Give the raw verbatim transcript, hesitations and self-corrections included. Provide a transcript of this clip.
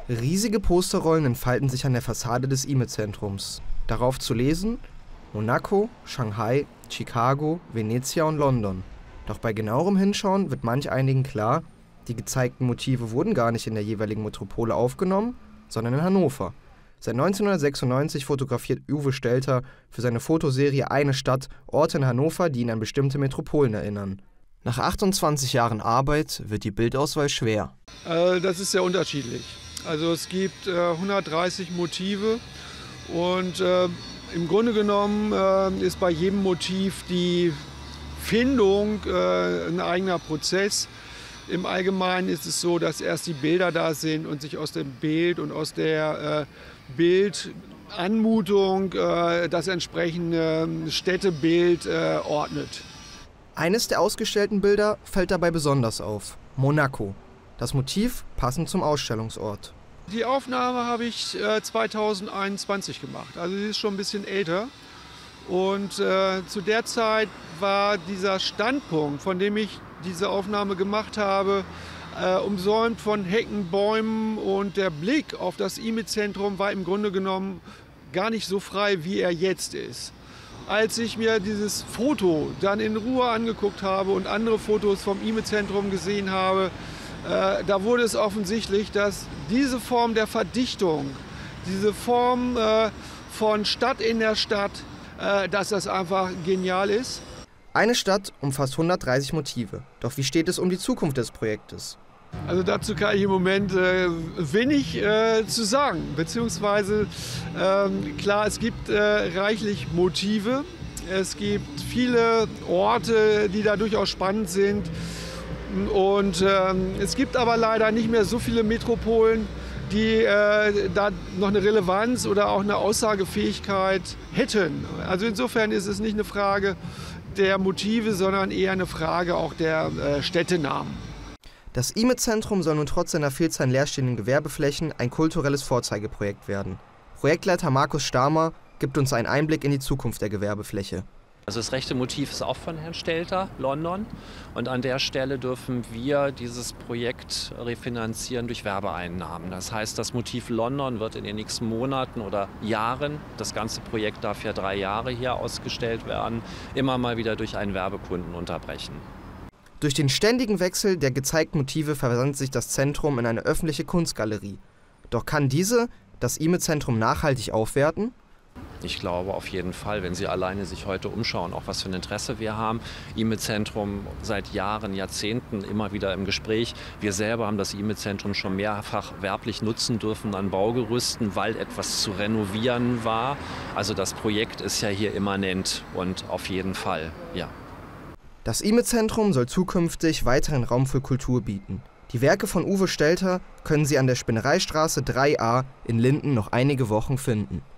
Riesige Posterrollen entfalten sich an der Fassade des I M E-Zentrums. Darauf zu lesen: Monaco, Shanghai, Chicago, Venezia und London. Doch bei genauerem Hinschauen wird manch einigen klar, die gezeigten Motive wurden gar nicht in der jeweiligen Metropole aufgenommen, sondern in Hannover. Seit neunzehnhundertsechsundneunzig fotografiert Uwe Stelter für seine Fotoserie Eine Stadt Orte in Hannover, die ihn an bestimmte Metropolen erinnern. Nach achtundzwanzig Jahren Arbeit wird die Bildauswahl schwer. Äh, das ist sehr unterschiedlich. Also es gibt äh, hundertdreißig Motive und äh, im Grunde genommen äh, ist bei jedem Motiv die Findung äh, ein eigener Prozess. Im Allgemeinen ist es so, dass erst die Bilder da sind und sich aus dem Bild und aus der äh, Bildanmutung äh, das entsprechende Städtebild äh, ordnet. Eines der ausgestellten Bilder fällt dabei besonders auf: Monaco. Das Motiv passend zum Ausstellungsort. Die Aufnahme habe ich äh, zweitausendeinundzwanzig gemacht, also sie ist schon ein bisschen älter. Und äh, zu der Zeit war dieser Standpunkt, von dem ich diese Aufnahme gemacht habe, äh, umsäumt von Hecken, Bäumen, und der Blick auf das I M E-Zentrum war im Grunde genommen gar nicht so frei, wie er jetzt ist. Als ich mir dieses Foto dann in Ruhe angeguckt habe und andere Fotos vom I M E-Zentrum gesehen habe, äh, da wurde es offensichtlich, dass diese Form der Verdichtung, diese Form äh, von Stadt in der Stadt, äh, dass das einfach genial ist. Eine Stadt umfasst hundertdreißig Motive. Doch wie steht es um die Zukunft des Projektes? Also dazu kann ich im Moment äh, wenig äh, zu sagen. Beziehungsweise, ähm, klar, es gibt äh, reichlich Motive. Es gibt viele Orte, die da durchaus spannend sind. Und ähm, es gibt aber leider nicht mehr so viele Metropolen, die äh, da noch eine Relevanz oder auch eine Aussagefähigkeit hätten. Also insofern ist es nicht eine Frage der Motive, sondern eher eine Frage auch der äh, Städtenamen. Das I M E-Zentrum soll nun trotz seiner Vielzahl an leerstehenden Gewerbeflächen ein kulturelles Vorzeigeprojekt werden. Projektleiter Markus Stamer gibt uns einen Einblick in die Zukunft der Gewerbefläche. Also das rechte Motiv ist auch von Herrn Stelter, London. Und an der Stelle dürfen wir dieses Projekt refinanzieren durch Werbeeinnahmen. Das heißt, das Motiv London wird in den nächsten Monaten oder Jahren, das ganze Projekt darf ja drei Jahre hier ausgestellt werden, immer mal wieder durch einen Werbekunden unterbrechen. Durch den ständigen Wechsel der gezeigten Motive verwandelt sich das Zentrum in eine öffentliche Kunstgalerie. Doch kann diese das I M E-Zentrum nachhaltig aufwerten? Ich glaube auf jeden Fall, wenn Sie alleine sich heute umschauen, auch was für ein Interesse wir haben. I M E-Zentrum seit Jahren, Jahrzehnten immer wieder im Gespräch. Wir selber haben das I M E-Zentrum schon mehrfach werblich nutzen dürfen an Baugerüsten, weil etwas zu renovieren war. Also das Projekt ist ja hier immanent und auf jeden Fall, ja. Das I M E-Zentrum soll zukünftig weiteren Raum für Kultur bieten. Die Werke von Uwe Stelter können Sie an der Spinnereistraße drei a in Linden noch einige Wochen finden.